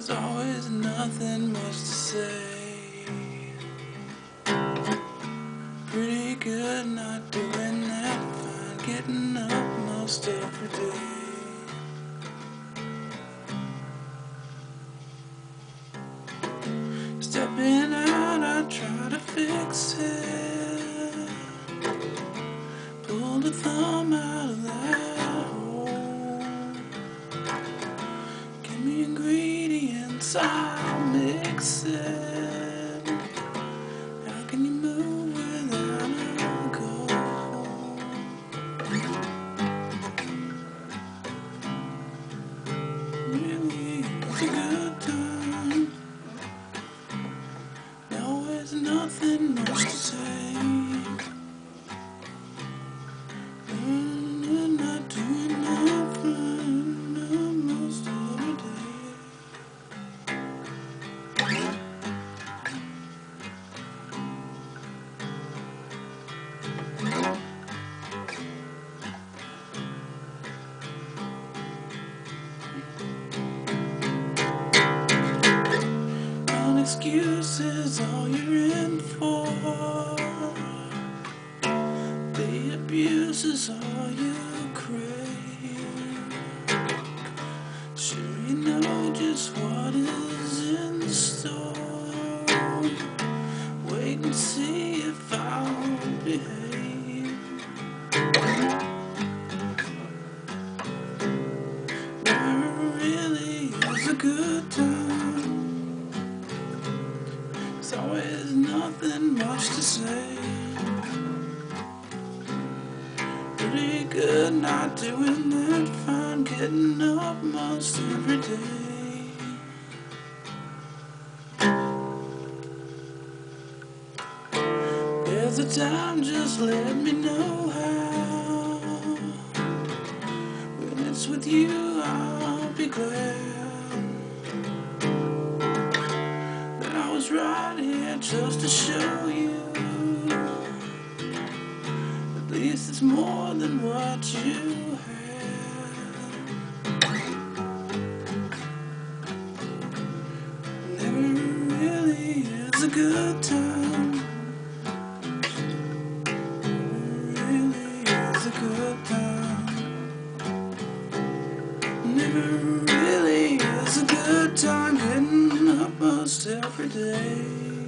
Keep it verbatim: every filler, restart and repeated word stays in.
There's always nothing much to say. Pretty good not doing that fine, getting up most every day. Stepping out, I try to fix it. Pull the thumb out of that hole. Give me ingredients, I'll mix it. How can you move without a goal? Really, it's a good time. Now there's nothing much to say. I'm not doing nothing most every day. No excuses, all you're in for. The abuse is all you crave. Sure you know just what is in store. Wait and see if I'll behave. Never really is a good time. There's always nothing much to say. Pretty good not doing that fine, getting up most every day. There's a time, just let me know how. When it's with you, I'll be glad that I was right here just to show you. At least it's more than what you had. Never really is a good time. Never really is a good time. Never really is a good time, getting up most every day.